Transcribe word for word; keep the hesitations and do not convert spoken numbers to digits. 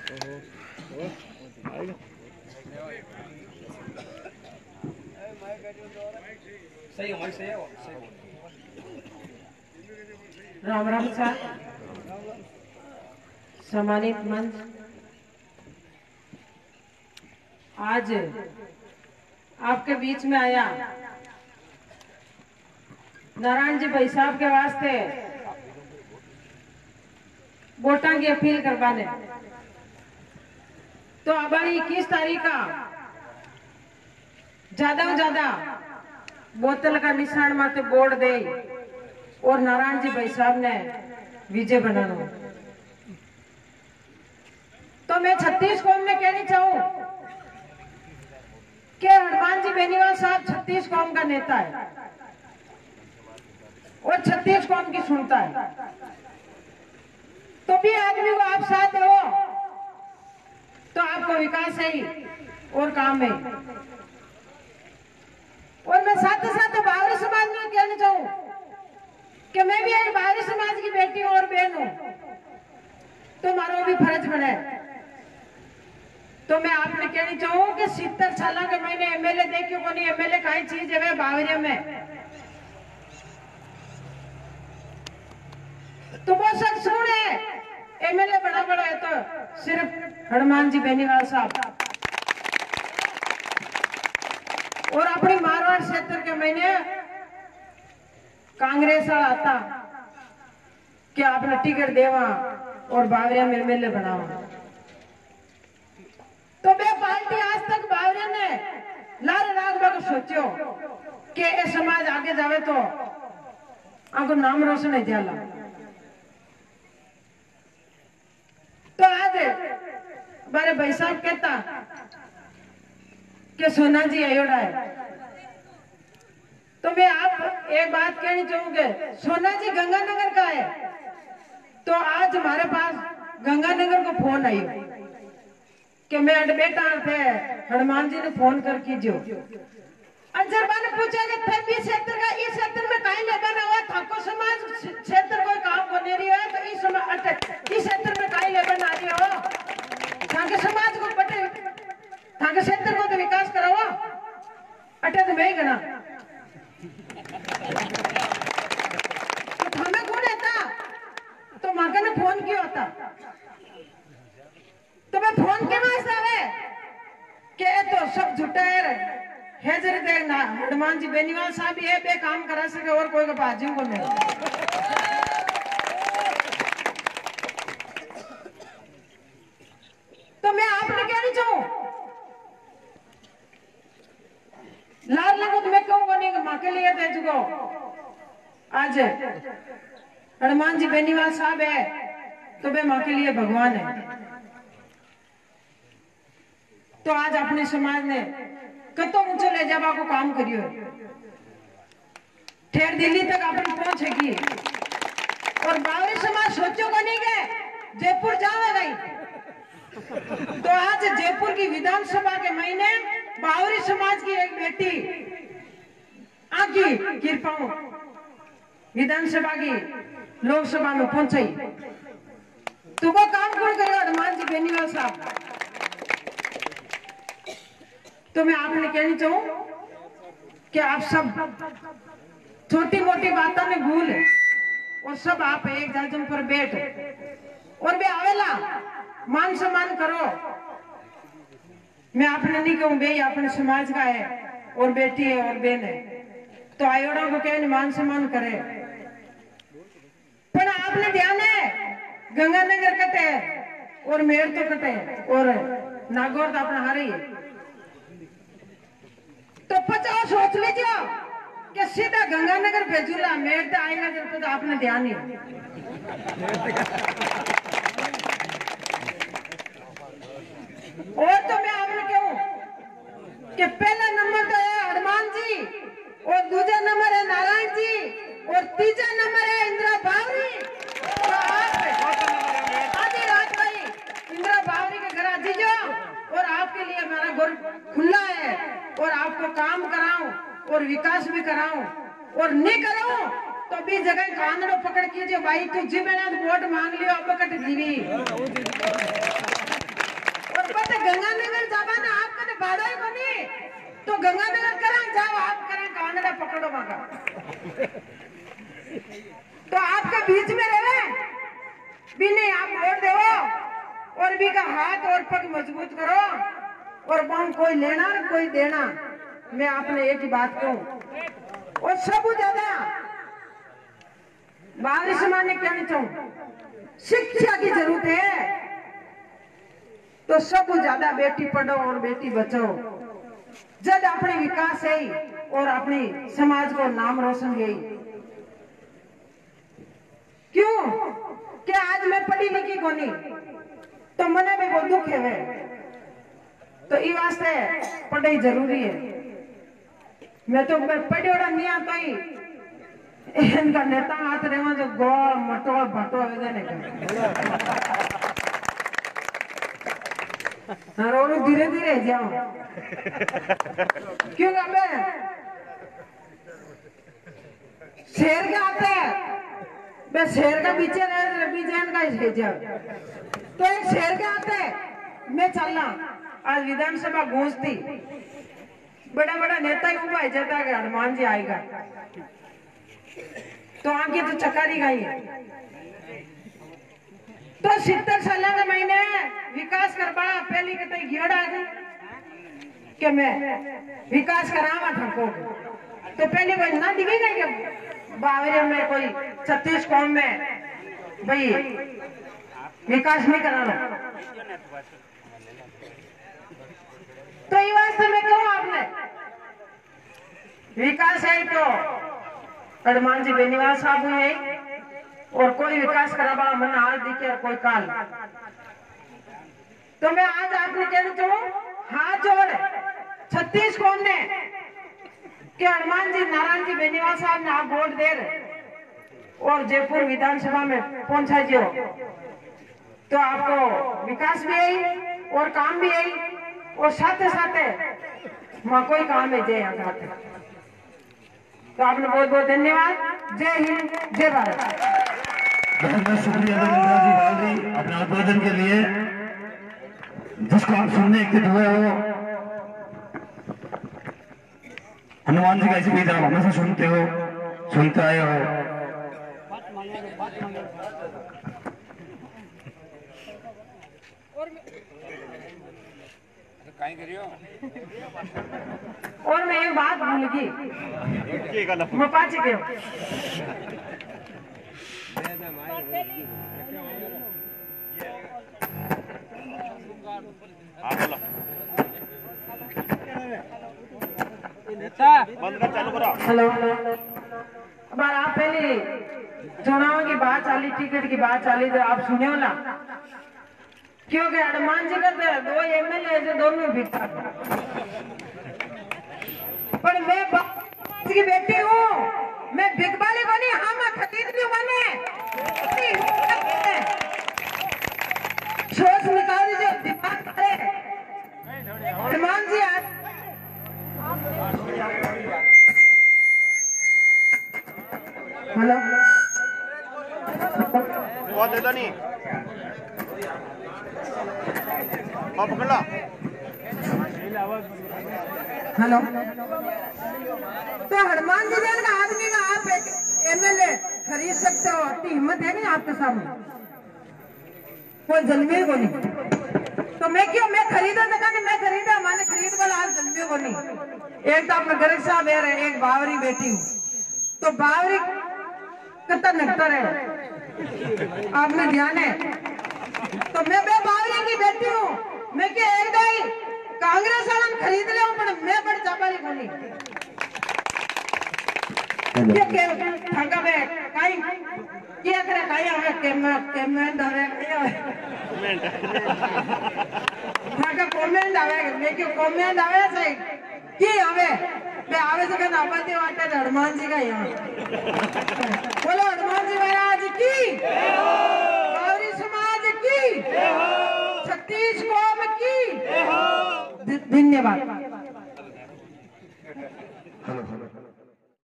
सही है, सही है, राम राम सर, सम्मानित मंच, आज आपके बीच में आया नारायण जी भाई साहब के वास्ते वोटा की अपील करवाने। तो अबारी इक्कीस तारीख का ज्यादा से ज्यादा बोतल का निशान माते बोर्ड दे और नारायण जी भाई साहब ने विजय बनाना। तो मैं छत्तीस कौम में कहनी चाहूं कि हनुमान जी बेनीवाल साहब छत्तीस कौम का नेता है और छत्तीस कौम की सुनता है। तो भी आदमी को आप साथ हो तो आपको विकास है ही और काम है। और मैं साथ साथ बावरी समाज में कहना चाहूं कि मैं भी एक बावरी समाज की बेटी हूं और बहन हूं, तो हमारा भी फर्ज बने। तो मैं आपने कहनी चाहूं कि सितर साल के मैंने एमएलए देखियो को नहीं, एमएलए काई चीज है बावरिया में। तो वो सब सुने एमएलए बड़ा बड़ा है तो सिर्फ हनुमान जी बेनीवाल साहब और अपनी मारवाड़ क्षेत्र के मैंने कांग्रेस वाला आता कि आपने टिकट देवा और बावरिया में एमएलए बनावा। तो वे पार्टी आज तक बावरिया ने लाल राग को सोचो कि ये समाज आगे जावे तो आपको नाम रोशन है जाला। तो आज हमारे भाई साहब कहता कि सोना जी अयोड़ा है। तो मैं आप एक बात कहनी चाहूंगे, सोना जी गंगानगर का है। तो आज हमारे पास गंगानगर को फोन आई कि मैं बेटा थे हनुमान जी ने फोन कर कीजियो। अजर ने पूछा कि थे भी क्षेत्र का इस क्षेत्र में कहीं लेबन हुआ थाको समाज क्षेत्र कोई काम को नहीं रही है तो इस समाज इस क्षेत्र में कहीं लेबन आ रही हो थाके समाज को बटे थाके क्षेत्र को तो विकास कराओ अटे तो मैं ही गना। तो हमें कौन है था तो माका ने फोन किया था। तो मैं फोन के वास्ते आवे के तो सब झूठा है हेजर देखना हनुमान जी बेनीवाल साहब ये बे काम करा सके और कोई का बाजू को नहीं। तो मैं आपने कहनी चाहूं लाल लगो तो मैं कहूँ को नहीं माँ के लिए दे चुको। आज हनुमान जी बेनीवाल साहब है तो वे माँ के लिए भगवान है। तो आज अपने समाज ने कतो ऊंचे ले जावा को काम करियो ठेर दिल्ली तक अपनी पहुंचेगी। और बावरी समाज सोचो को नहीं गए जयपुर जावेगा ही। तो आज जयपुर की विधानसभा के महीने बावरी समाज की एक बेटी आगे कृपा विधानसभा की लोकसभा में पहुंची। तो वो काम कौन करेगा हनुमान जी बेनीवाल साहब। तो मैं आपने कहनी चाहूं कि आप सब छोटी मोटी बातों में भूल और सब आप एक जगह पर बैठ और वे आवेला मान सम्मान करो। मैं आपने नहीं कहूं बे अपने समाज का है और बेटी है और बहन है तो आयोड़ा को कह मान सम्मान करे। पर आपने ध्यान है गंगानगर कटे और मेर तो कटे और नागौर तो अपना हारे ही। तो पचास सोच लीजिए कि सीधा गंगानगर भेजूला मेर तो आएगा जब तो आपने ध्यान ही। और तो मैं आपने कहूं कि पहला नंबर तो है हनुमान जी और दूसरा नंबर है नारायण जी और तीसरा नंबर है इंदिरा बावरी। तो आप आधी रात भाई इंदिरा बावरी के घर आ दीजिए और आपके लिए मेरा घर खुला है और आपको काम कराऊं और विकास भी कराऊं और नहीं कराऊं तो भी जगह कानड़ो पकड़ कीजिए भाई तू जी मैंने वोट मांग लियो अब कट जीवी। गंगानगर करा जाओ आप करा कांगड़ा पकड़ो मगा तो आपके बीच में रहे भी नहीं आप वोट दो और भी का हाथ और पग मजबूत करो और वहां कोई लेना और कोई देना। मैं आपने एक ही बात कहूं और सब ज्यादा बारिश माने कहना चाहूं शिक्षा की जरूरत है तो सब ज्यादा बेटी पढ़ो और बेटी बचाओ जब अपने विकास है और अपनी समाज को नाम रोशन यही क्यों कि आज मैं पढ़ी लिखी को नहीं तो मने में वो दुख है वे तो ये वास्ते पढ़ाई जरूरी है। मैं तो पढ़ी ओड़ा नहीं आता ही इनका नेता हाथ रहे जो गोल मटोल भटो वेदने का और धीरे धीरे जाओ क्यों अबे शेर के आते बे शेर का पीछे रहे बीजेन का ही जा तो एक शेर के आते मैं चलना आज विधानसभा गूंजती बड़ा बड़ा नेता ही उबा जाता है हनुमान जी आएगा तो आगे तो चकारी गई है तो सितर साल के महीने विकास कर बड़ा पहली कतई घेड़ आ गई कि मैं विकास करावा ठको तो पहले कोई ना दिखेगा कि बावरे में कोई छत्तीस कौम में भाई विकास नहीं कराना तो ये वास्ते में कहूँ आपने विकास है तो हनुमान जी बेनीवाल साहब हुए और कोई विकास करा मन आज दिखे और कोई काल तो मैं आज आपने कहना चाहूँ हाथ जोड़ छत्तीस कौम ने कि हनुमान जी नारायण जी बेनीवाल साहब ने आप वोट दे रहे और जयपुर विधानसभा में पहुंचा जो तो आपको विकास भी आई और काम भी आई और साथ साथ वहां कोई काम है जय यहाँ तो आपने बहुत बहुत धन्यवाद। जय हिंद जय भारत। बहुत बहुत शुक्रिया जी अपने उद्बोधन के लिए जिसको आप सुनने इच्छुक हुए हो। हनुमान जी का इस बीच आप हमेशा सुनते हो सुनते आए हो। और मैं एक बात भूल गई मैं पाची के हेलो अब आप पहले चुनाव की बात चली टिकट की बात चली तो आप सुने हो ना क्योंकि हनुमान जी का दो एमएलए से दोनों भी पर मैं की बेटी हूँ मैं बिगबाली बनी हाँ मैं खतीत भी बने सोच निकाल दीजिए दिमाग करे हनुमान जी आज हेलो बहुत देता नहीं आप पकड़ ला हेलो तो हनुमान जी का आदमी का आप एमएलए खरीद सकते हो अपनी हिम्मत है नहीं आपके सामने कोई जन्मे को नहीं तो मैं क्यों मैं खरीदा था कि मैं खरीदा मैंने खरीद वाला आप जन्मे को नहीं। एक तो आपने गर्ग साहब है एक बावरी बेटी हूँ तो बावरी कितना नगतर है आपने ध्यान है तो मैं बे बावरी की बेटी हूँ मैं क्या एक गई कांग्रेस वाला खरीद ले पर मैं बड़ी चापाली को नहीं ये के ठगा में काई क्या करे काई आवे कमेंट कमेंट आवे कमेंट ठगा कमेंट आवे मैं क्यों कमेंट आवे सही की आवे मैं आवे से कहना आबादी वाटे हनुमान जी का यहाँ बोलो हनुमान जी महाराज की गौरी समाज की छत्तीस कौम की धन्यवाद।